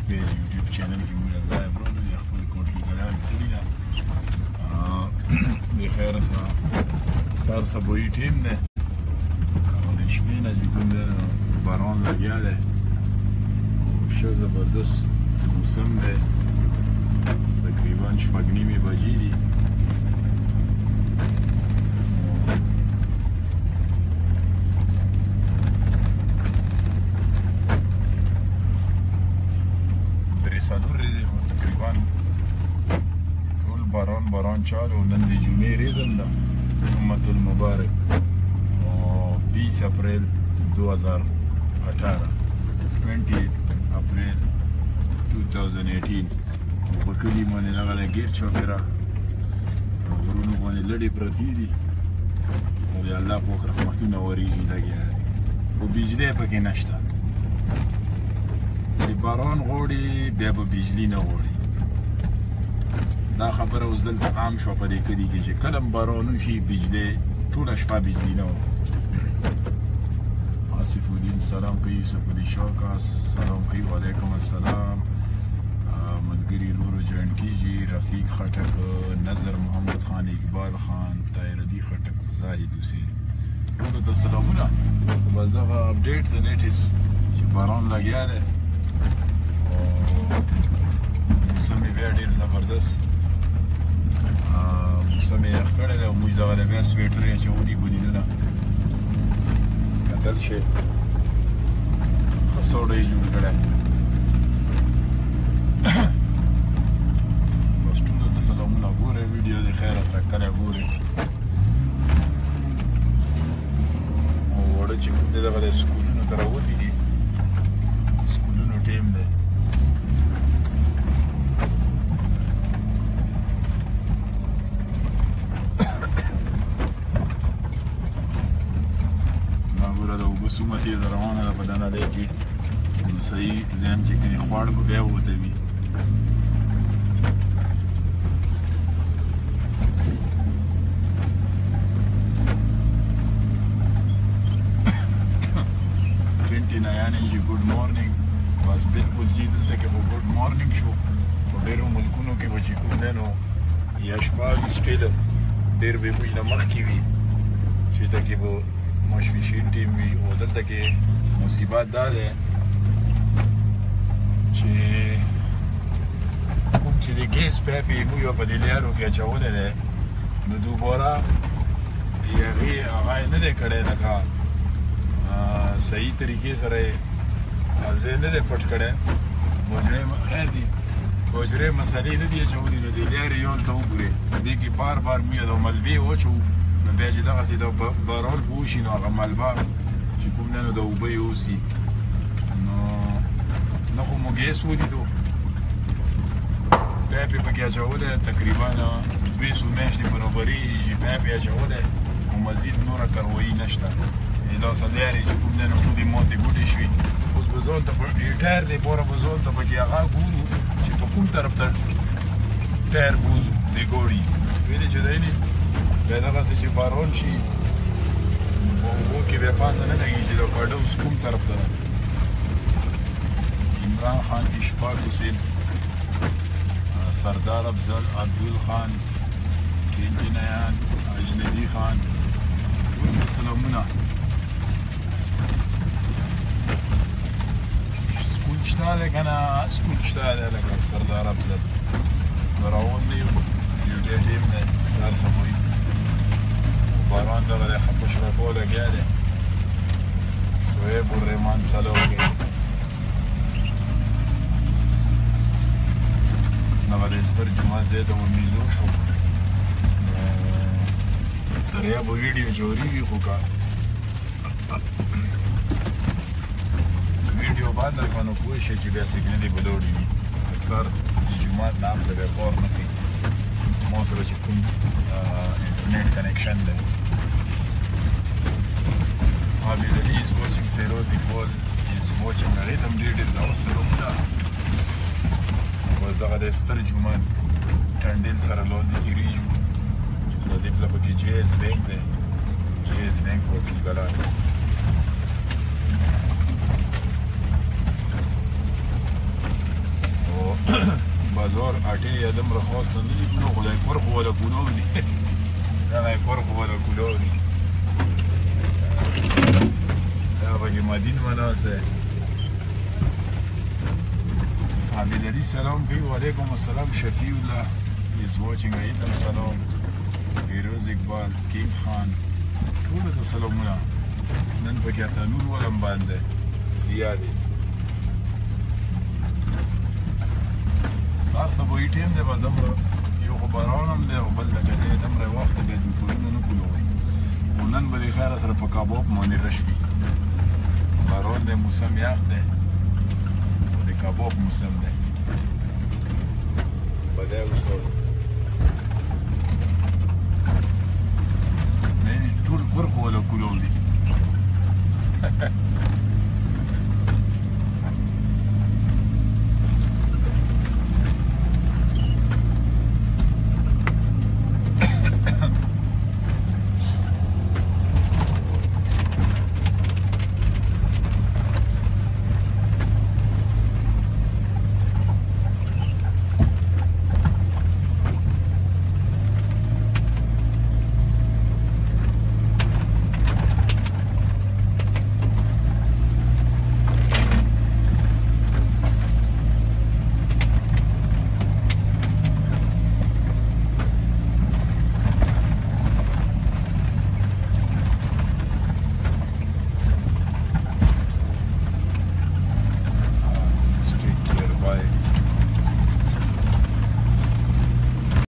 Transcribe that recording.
پیج یوټیوب چینل کې موږ لایو ورولو د خپل کوټکي ګلان تللی ده د خیر سره سر سبویي ټیم دی او د شپې نه چې کوم دی نو باران لګیا دی او ښه زبردست موسم دی تقریبا 6:30 بجې دي څلور ورځې خو تقریبا ټول باران چالو نن د جمعې ریزم ده جمعة المبارک 20 اپریل 2018 اپریل 2018 په کلي باندې دغه ګیر چاپېره غرونو باندې لړې پرتې دي او د الله پاک رحمتونه ورېږي لګیا خو بجلی پکې نشته باران غوړي بیا به بجلی نه غوړي دا خبره اوس دلته عام شوه په دې کلي کې چې کله باران وشي بجلی ټوله شپه بجلی نه وه آصف الدین سلام کوي یوسف الدین شاه سلام کوي وعلیکم السلام ملګري ورو جوین کېږي رفیق خټک نظر محمد خان اقبال خان طاهر علي خټک زاهد حسین ټولو ته سلامونه بس دغه اپډیټ د لیټیسټ چې باران لګیا دی موسم یې بیا ډېر زبردست موسم یې یخ کړی دی او موږ دغه د بیا سویټر یې اچولي بودینونه کتل شي ښه سوړه یې جوړ کړی بس ټولو ته سلامونه ګورئ ویډیو د خیره سره کله ګورئ او وړه چې کوم دی دغه د سکولونو ته راوتي دي سکولونو ټیم دی څومره تېزه روانه ده په دا نړۍ کې نو صحیح ذهن چې کلي خواړه به بیا وته وي ګډ مارننګ بس بالکل جی دلته کې خو ګډ مارننګ شو په ډېرو ملکونو کې به چې کوم دی نو یا شپه وي سټیل ډېر به موږ نه مخکې وي چې ته کې به مشوشین ټیم وي او دلته کې مصیبت دا دی چې کوم چې د ګیس پایپ یې موږ په دې لیارو کې اچولی دی نو دوباره هغې هغه یې نه دی کړی لکه صحیح طریقې سره یې ځای نه دی پټ کړی حجرې خیر دي حجرې مسالې نه دي اچولي نو دې لیارې یو هلته وګورې دې کې بار بار موږ د ملبې واچوو نو بیا چې دغسې د باران په وشي نو هغه ملبه چې کوم دی نو د اوبه یې اوسي نو نه خو مو ګیس ولیدو پایپ یې پکې اچولی تقریبا 200 میاشتې برابري چې پایپ یې اچولی او مزید نوره کروایي نشته دا لیارې چې کوم دی نو ټولې ماتې ګوډې شوي اوس به ځان ته ټایر دی پوره به ځان ته پکې هغه ګورو چې په کوم طرف ته ټایر بوځو د ګوړي ویلې چې دی نه بیا دغسې چې باران شي په اوبو کې بیا پاته نه لګي چې دا کاډه اوس کوم طرف ته ده عمران خان اشفاق حسین سردار افضل عبدالخان ټینټینیان اجنبي خان ټول سلامونه سکول شته دی که نه سکول شته دی لکه سردار افضل راون دی ډیوټي ټیم دی سهار سبوي باران دغه دی ښه په شرکو لګیا دی شعیب الرحمان سلام کوي دغه د ستر جومات ځای ته ورنږدې شو دریا به ویډیو جوړېږي خو که ویډیو بنده کړه نو پوه شئ چې بیا سګنل یې به لوړې وي اکثر د جومات نه هم بیا کار نه کوي ما سره چې کوم انټرنیټ کنیکشن دی عابد علي is watching فیروز اقبال is watching هغې ته هم ډېر ډېر دعوت سلامونه بس دغه د ستر جومات ټنډل سره لاندې تېرېږو د دې پله پکې جی ایس بینک دی جی ایس بینک کوټل کلان بازار اټې یا دومره خاصه نه دي نو خدای کور خو ولا کولو دي دغه کور خو ولا کولو دي دا پکې مدین مناس دی حامد علي سلام کوي وعلیکم السلام شفیع الله is watching عیدم سلام فیروز اقبال کیم خان ټولو ته سلامونه نن پکې اته نور ولم باندې زیادې سار سبوی ټیم دی به دومره یو خو باران هم دی او بل لکه دی دومره وخت به دوکانونه نه کولوئ خو نن به د خیره سره په کباب باندې رش وي باران دی موسم یخ دی او د کباب موسم دی به دی اوسو